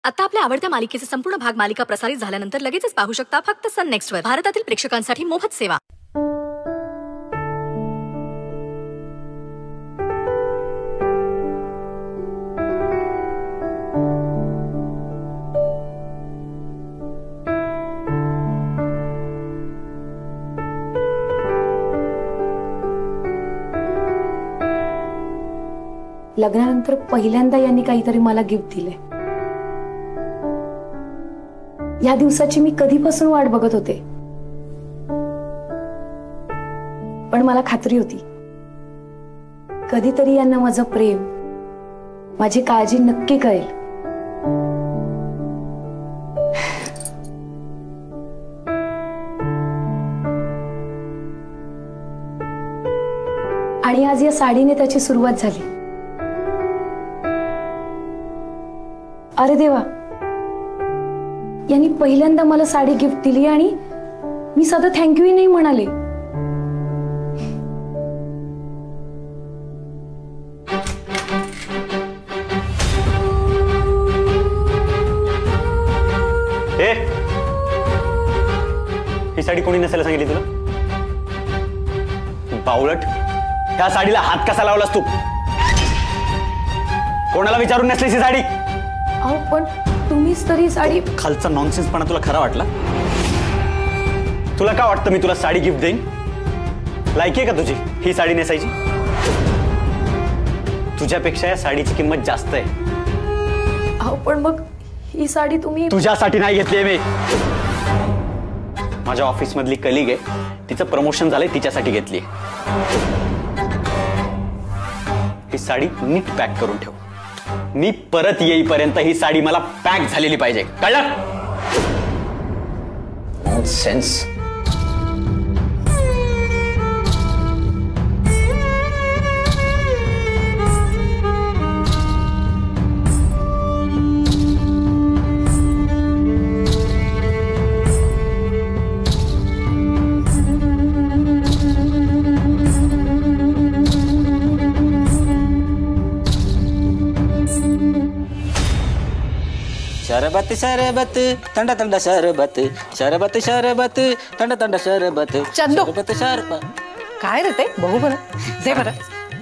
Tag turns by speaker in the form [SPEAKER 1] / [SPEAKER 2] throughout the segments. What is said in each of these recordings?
[SPEAKER 1] आता आपल्या आवडत्या मालिकेचे संपूर्ण भाग मालिका प्रसारित झाल्यानंतर लगेचच पाहू शकता फक्त सन नेक्स्ट वर. भारतातील प्रेक्षकांसाठी मोफत सेवा.
[SPEAKER 2] लग्नानंतर पहिल्यांदा यांनी काहीतरी मला गिफ्ट दिले. या दिवसाची मी कधीपासून वाट बघत होते, पण मला खात्री होती कधीतरी यांना माझं प्रेम, माझी काळजी नक्की कळेल. आणि आज या साडीने त्याची सुरुवात झाली. अरे देवा, यांनी पहिल्यांदा मला साडी गिफ्ट दिली आणि मी साधं थँक्यू नाही म्हणाले.
[SPEAKER 3] ही साडी कोणी नसायला सांगितली तुला? बावळट, ह्या साडीला हात कसा लावलास तू? कोणाला विचारून नसलीस ही साडी?
[SPEAKER 2] अहो पण तुम्हीच तरी साडी.
[SPEAKER 3] खालचा नॉनसेन्सपणा तुला खरा वाटला? तुला का वाटतं मी तुला साडी गिफ्ट देईन? लायकी आहे का तुझी ही साडी नेसायची? तुझ्यापेक्षा या साडीची किंमत जास्त आहे.
[SPEAKER 2] अहो पण मग ही साडी तुम्ही.
[SPEAKER 3] तुझ्यासाठी नाही घेतली मी. माझ्या ऑफिस मधली कलिग आहे, तिचं प्रमोशन झालंय, तिच्यासाठी घेतली. ही साडी नीट पॅक करून ठेव. मी परत येईपर्यंत ही साडी मला पॅक झालेली पाहिजे, कळलं? नॉनसेन्स.
[SPEAKER 4] शरबत शरबत थंडा थंडा शरबत, शरबत शरबत थंडा थंडा शरबत.
[SPEAKER 5] चंदू,
[SPEAKER 4] शरबत शरबत.
[SPEAKER 5] काय रे ते? बघू बरं, दे बरं.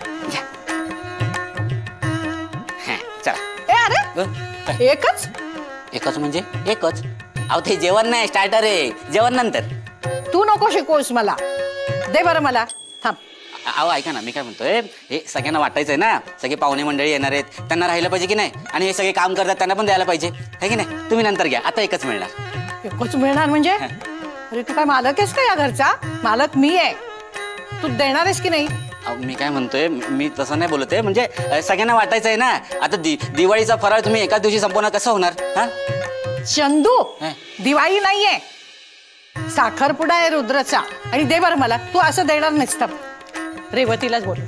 [SPEAKER 4] चला.
[SPEAKER 5] अरे एकच
[SPEAKER 4] एकच म्हणजे एकच. अहो ते जेवण नाही, स्टार्टर आहे. जेवण नंतर.
[SPEAKER 5] तू नको शिकवूस मला. दे बरं मला. थांब.
[SPEAKER 4] अहो ऐका ना, मी काय म्हणतोय, हे सगळ्यांना वाटायचंय ना, सगळे पाहुणे मंडळी येणार आहेत, त्यांना राहिलं पाहिजे की नाही? आणि हे सगळे काम करतात त्यांना पण द्यायला पाहिजे, है की नाही? तुम्ही नंतर घ्या, आता एकच मिळणार.
[SPEAKER 5] एकच मिळणार म्हणजे? अरे तू काय मालक आहेस का या घरचा? मालक मी आहे. तू देणार आहेस की नाही?
[SPEAKER 4] मी काय म्हणतोय, मी तसं नाही बोलतोय, म्हणजे सगळ्यांना वाटायचंय ना. आता दिवाळीचा फराळ तुम्ही एकाच दिवशी संपवणार, कसं होणार? हा
[SPEAKER 5] चंदू, दिवाळी नाहीये, साखरपुडा आहे रुद्रचा. आणि दे बरं मला. तू असं देणार नसतं. रेवतीलाच बोल.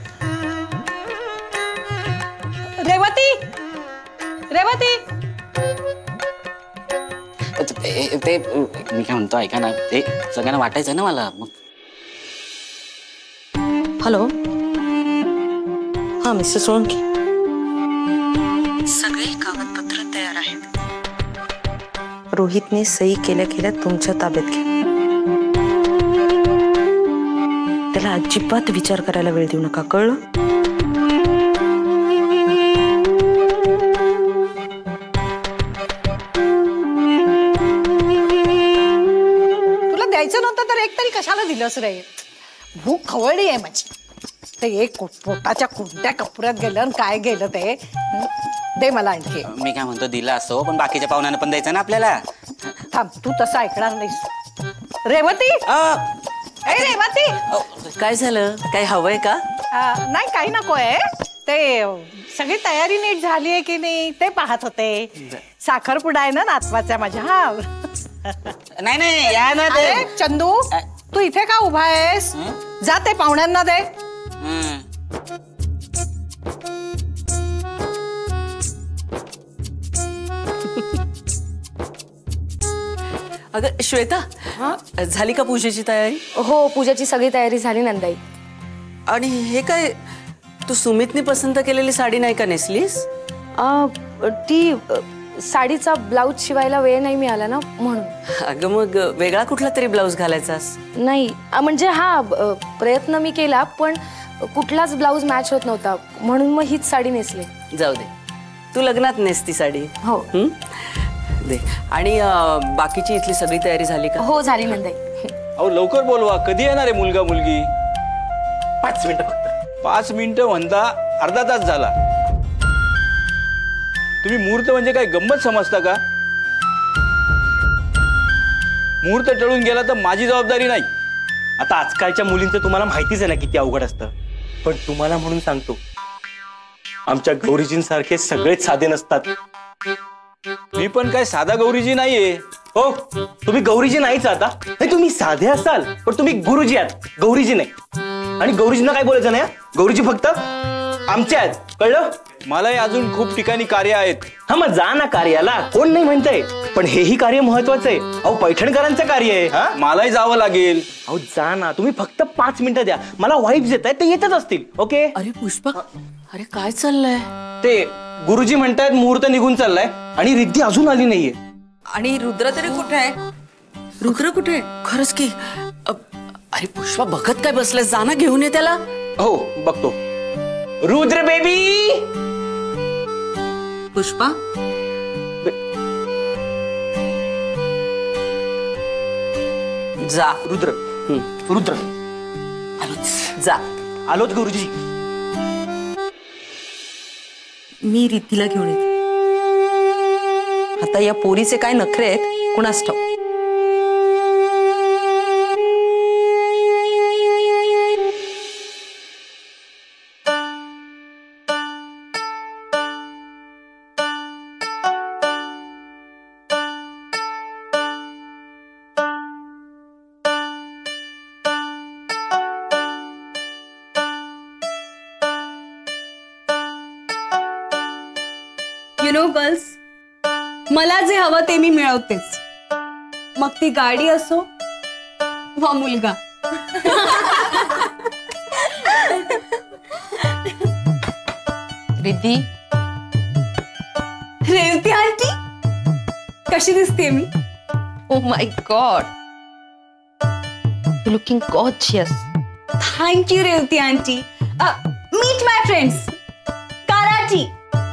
[SPEAKER 5] रेवती, रेवती.
[SPEAKER 4] ते मी काय म्हणतो, ऐका ना, ते सगळ्यांना वाटायचं ना मला. मग
[SPEAKER 6] हॅलो. हा मिस्टर सोळंकी. सगळे कागदपत्र तयार आहेत. रोहितने सही केल्या केल्या तुमच्या ताब्यात घ्या. त्याला अजिबात विचार करायला वेळ देऊ नका, कळलं?
[SPEAKER 5] तुला द्यायचं नव्हतं तर एक तरी कशाला दिलंस रे? भूक खवळली आहे माझी. ते एक पोटाच्या कोणत्या कपड्यात गेलं आणि काय गेलं ते. दे मला आणखी.
[SPEAKER 4] मी काय म्हणतो, दिला असतो पण बाकीच्या पाहुण्यांना पण द्यायचं ना आपल्याला.
[SPEAKER 5] थांब, तू तसं ऐकणार नाहीस. रेवती, रेवती.
[SPEAKER 6] काय झालं? काय हवंय का?
[SPEAKER 5] नाही, काही नकोय. ते सगळी तयारी नीट झाली आहे की नाही ते पाहत होते. साखरपुडा आहे ना नातवाच्या माझ्या. हा
[SPEAKER 4] नाही नाही, या ना.
[SPEAKER 5] अरे चंदू, तू इथे का उभा आहेस? जा ते पाहुण्यांना दे.
[SPEAKER 6] अगं श्वेता, झाली का पूजेची तयारी?
[SPEAKER 2] हो, पूजेची सगळी तयारी झाली नंदाई.
[SPEAKER 6] आणि हे काय, तू सुमितने पसंत केलेली साडी नाही का नेसलीस?
[SPEAKER 2] ती साडीचा ब्लाऊज शिवायला वेळ नाही मिळाला ना म्हणून.
[SPEAKER 6] अगं मग वेगळा कुठला तरी ब्लाऊज घालायचास?
[SPEAKER 2] नाही म्हणजे प्रयत्न मी केला पण कुठलाच ब्लाऊज मॅच होत नव्हता म्हणून मग हीच साडी नेसली.
[SPEAKER 6] जाऊ दे, तू लग्नात नेसती साडी.
[SPEAKER 2] हो.
[SPEAKER 6] दे. आणि बाकीची इथली सगळी तयारी झाली का?
[SPEAKER 2] हो झाली नंदाई.
[SPEAKER 3] अहो लवकर बोलवा, कधी येणार आहे मुलगा मुलगी?
[SPEAKER 7] 5 मिनिटं फक्त.
[SPEAKER 3] 5 मिनिटं म्हणता अर्धा तास झाला. तुम्ही मुहूर्त म्हणजे काय गंमत समजता का? मुहूर्त टळून गेला तर माझी जबाबदारी नाही.
[SPEAKER 7] आता आजकालच्या मुलींचं तुम्हाला माहितीच आहे ना किती अवघड असतं. पण तुम्हाला म्हणून सांगतो, आमच्या गौरीजींसारखे सगळेच साधे नसतात.
[SPEAKER 3] मी पण काय साधा गौरीजी नाहीये.
[SPEAKER 7] हो, तुम्ही गौरीजी नाहीच आता. नाही, तुम्ही साधे असाल पण तुम्ही गुरुजी आहात, गौरीजी नाही. आणि गौरीजींना काय बोलायचं नाही, गौरीजी फक्त आमचे आहेत, कळलं?
[SPEAKER 3] मलाही अजून खूप ठिकाणी कार्य आहेत.
[SPEAKER 7] हा मग जा ना कार्याला, कोण नाही म्हणतंय. पण हेही कार्य महत्वाचं आहे. अहो पैठणकरांचं कार्य आहे. हा
[SPEAKER 3] मलाही जावं लागेल.
[SPEAKER 7] अहो जा ना, तुम्ही फक्त 5 मिनिटं द्या. मला वाईब्स येत आहेत, ते येतच असतील. ओके.
[SPEAKER 6] अरे पुष्पा, अरे काय चाललंय?
[SPEAKER 3] ते गुरुजी म्हणतायत मुहूर्त निघून चाललाय आणि रिद्धी अजून आली नाहीये.
[SPEAKER 6] आणि रुद्र तरी कुठे आहे? रुद्र कुठे? खरंच की. अरे पुष्पा, बघत काय बसलाय? जा ना, घेऊन ये त्याला.
[SPEAKER 3] हो बघतो.
[SPEAKER 7] रुद्र बेबी.
[SPEAKER 6] पुष्पा, जा.
[SPEAKER 7] रुद्र. रुद्र
[SPEAKER 6] आलोच. जा.
[SPEAKER 7] आलोच गुरुजी.
[SPEAKER 6] मी रितीला घेऊन येते. आता या पोरीचे काय नखरे आहेत कुणास ठाऊक.
[SPEAKER 8] यू नो गर्ल्स, मला जे हवं ते मी मिळवतेच. मग ती गाडी असो वा मुलगा.
[SPEAKER 6] रिद्धी,
[SPEAKER 8] रेवती आंटी, कशी दिसते मी?
[SPEAKER 6] Oh my god, you looking gorgeous.
[SPEAKER 8] Thank you Revati aunty. Meet my friends, काराटी.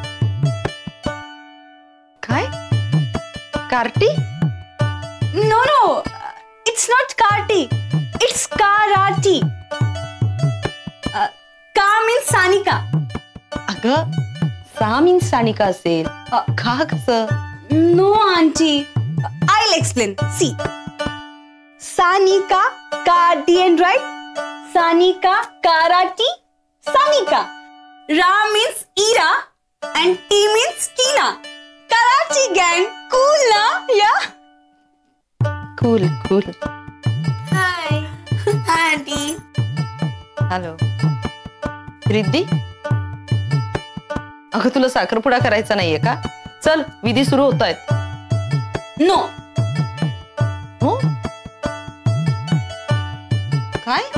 [SPEAKER 6] काय? कार्टी?
[SPEAKER 8] नो नो, इट्स नॉट कार्टी, इट्स काराटी. का मीन्स सानिका.
[SPEAKER 6] अगं, सा मीन्स सानिका असेल. का कसं?
[SPEAKER 8] No aunty, I will explain. See, Sanika कार्टी एंड राइट. सानिका कराटी Sanika. Ra means Ira and T means Tina. Karachi gang, cool na? Yeah.
[SPEAKER 6] Cool cool.
[SPEAKER 8] Hi. Hi auntie.
[SPEAKER 6] Hello Riddhi, अगं तुला साखरपुडा करायचा नाहीये का? चल, विधी सुरू होत आहेत.
[SPEAKER 8] No.
[SPEAKER 6] हो? काय?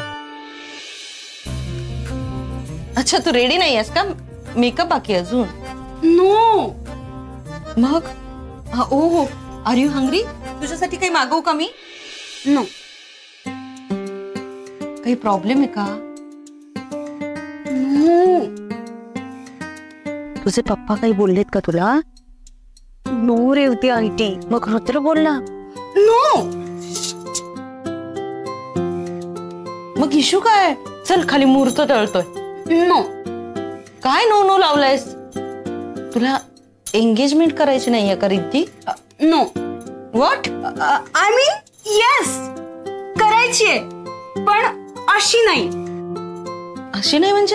[SPEAKER 6] अच्छा, तू रेडी नाही आहेस का? मेकअप बाकी अजून?
[SPEAKER 8] No.
[SPEAKER 6] मग ओ, आर यू हंग्री? तुझ्यासाठी काही मागवू का मी?
[SPEAKER 8] No.
[SPEAKER 6] काही प्रॉब्लेम आहे का?
[SPEAKER 8] No.
[SPEAKER 6] तुझे पप्पा काही बोललेत का तुला?
[SPEAKER 8] No Revati aunty.
[SPEAKER 6] मग रुद्र बोलला.
[SPEAKER 8] No.
[SPEAKER 6] मग इशू काय? चल खाली, मुहूर्त टळतोय.
[SPEAKER 8] No.
[SPEAKER 6] काय नो नो लावलायस? तुला एंगेजमेंट करायची नाहीये का रिद्धी?
[SPEAKER 8] No.
[SPEAKER 6] What?
[SPEAKER 8] I mean yes. करायची आहे, पण अशी नाही.
[SPEAKER 6] अशी नाही म्हणजे?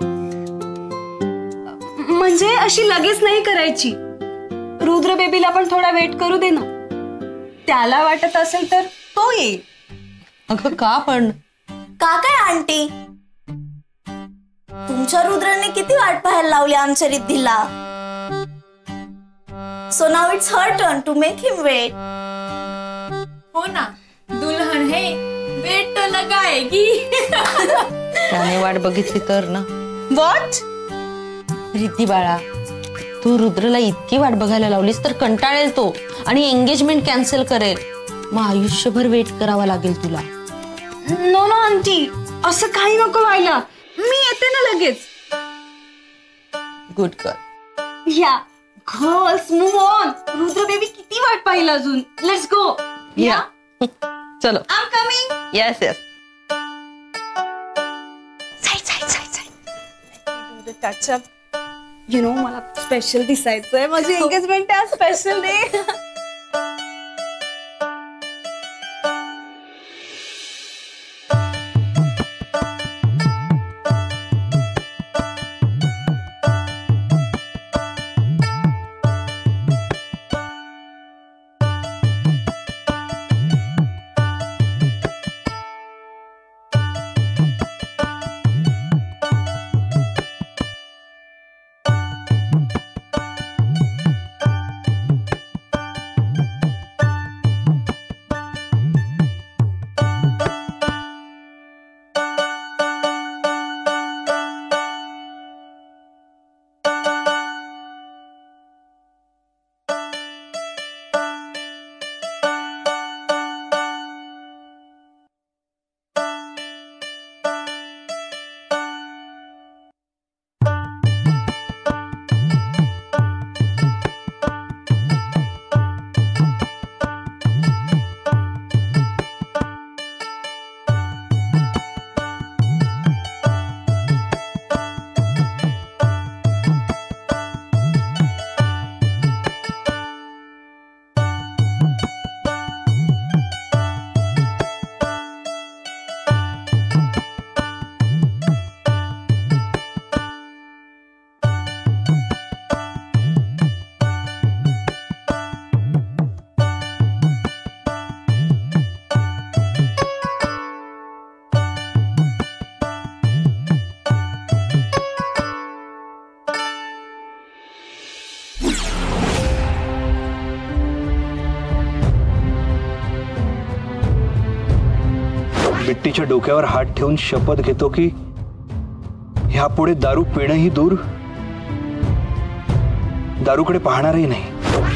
[SPEAKER 8] म्हणजे अशी लगेच नाही करायची. रुद्र बेबीला पण थोडा वेट करू दे ना. त्याला वाटत असेल तर तो येईल.
[SPEAKER 6] अगं का पण?
[SPEAKER 9] का काय आंटी, तुमच्या रुद्राने किती वाट पाहायला लावली आमच्या रिद्धीला. So now it's her turn to make him wait.
[SPEAKER 1] हो ना, दुल्हन है वेट तो लगाएगी.
[SPEAKER 6] त्याने वाट बघितली तर ना.
[SPEAKER 8] व्हॉट?
[SPEAKER 6] रिद्धी बाळा, तू रुद्रला इतकी वाट बघायला लावलीस तर कंटाळेल तो आणि एंगेजमेंट कॅन्सल करेल. मग आयुष्यभर वेट करावा लागेल तुला.
[SPEAKER 8] नो नो आंटी, असं काही नको व्हायला. मी येते ना लगेच.
[SPEAKER 6] Good girl.
[SPEAKER 8] या girls move on. Rudra baby किती वाट पाहिलं अजून. Let's go.
[SPEAKER 6] या चलो.
[SPEAKER 8] I am coming.
[SPEAKER 6] Yes yes.
[SPEAKER 8] Touch up. You know मला स्पेशल दिसायचंय. माझी एंगेजमेंट आहे. Special day.
[SPEAKER 10] बिट्टीच्या डोक्यावर हात ठेवून शपथ घेतो की ह्यापुढे दारू पिणंही दूर, दारूकडे पाहणारही नाही.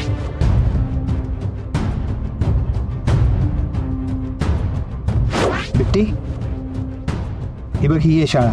[SPEAKER 10] बिट्टी, ही बघ, ही आहे शाळा.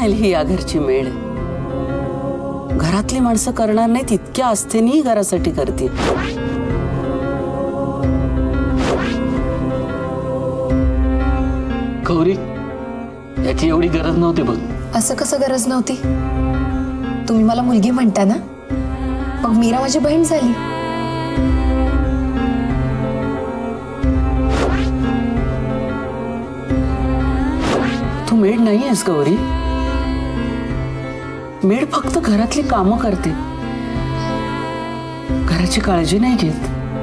[SPEAKER 6] करेल ही या घरची मेड. घरातली माणसं करणार नाही तितक्या आस्थेने घरासाठी करतील.
[SPEAKER 11] गौरी, याची एवढी गरज नव्हती बघ.
[SPEAKER 2] असं कसं गरज नव्हती? तुम्ही मला मुलगी म्हणता ना, मग मीरा माझी बहीण झाली.
[SPEAKER 6] तू मेड नाही आहेस गौरी. मेड फक्त घरातली कामं करते, घराची काळजी नाही घेत.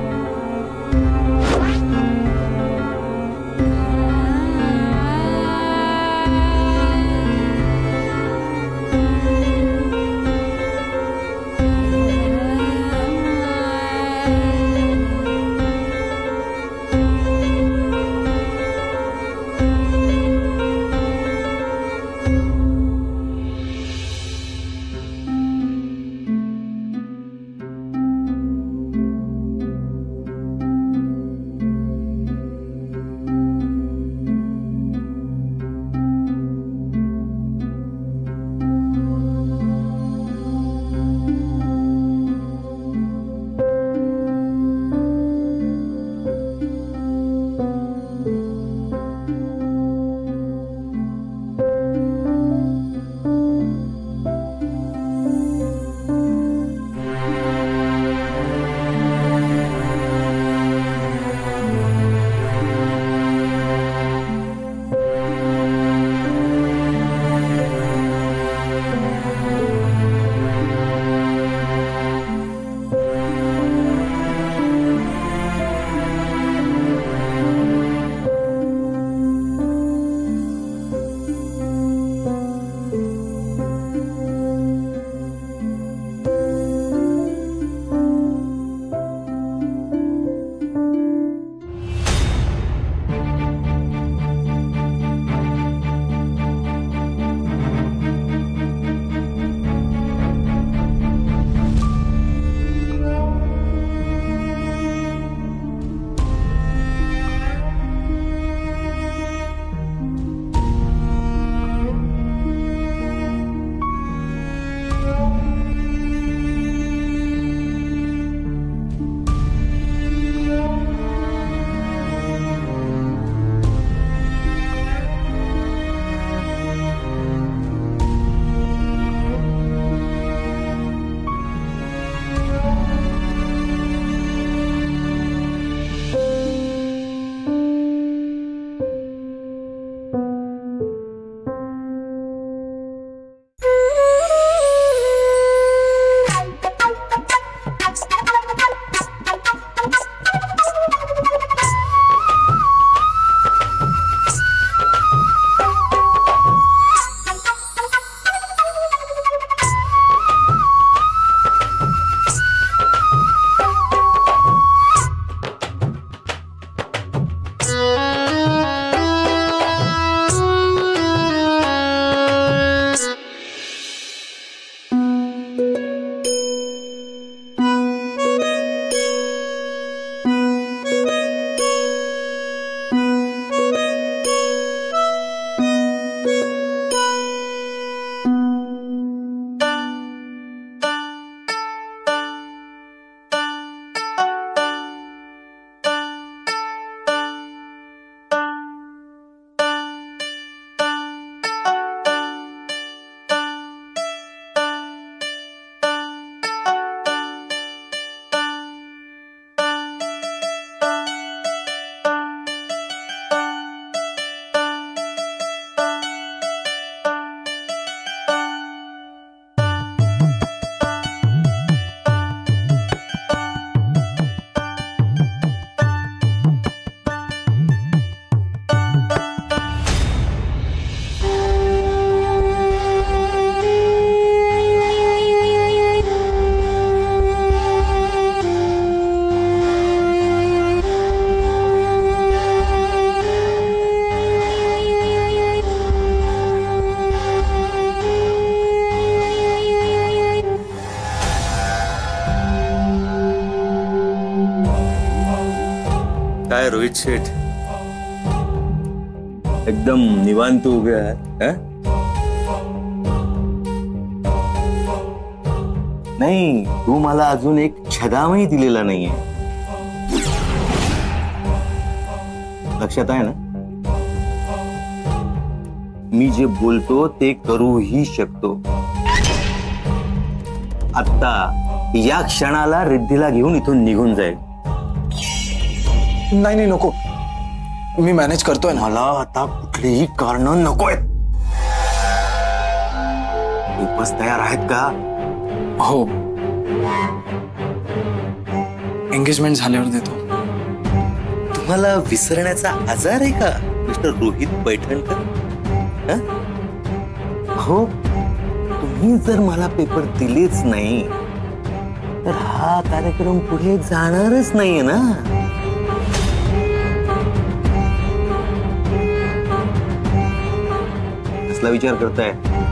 [SPEAKER 10] काय रोहित शेठ, एकदम निवांत उभे आहात? नाही, तू मला अजून एक छदामही दिलेला नाहीये. लक्षात आहे ना? मी जे बोलतो ते करूही शकतो. आता या क्षणाला रिद्धीला घेऊन इथून निघून जाईल.
[SPEAKER 12] नाही नाही नको, मी मॅनेज करतोय ना.
[SPEAKER 10] मला आता कुठलीही कारण नकोय. बस तयार आहेत का?
[SPEAKER 12] हो, एंगेजमेंट झाल्यावर देतो.
[SPEAKER 10] तुम्हाला विसरण्याचा आजार आहे का मिस्टर रोहित पैठणकर? हो, तुम्ही जर मला पेपर दिलेच नाही तर हा कार्यक्रम पुढे जाणारच नाहीये ना. कसला विचार करताय?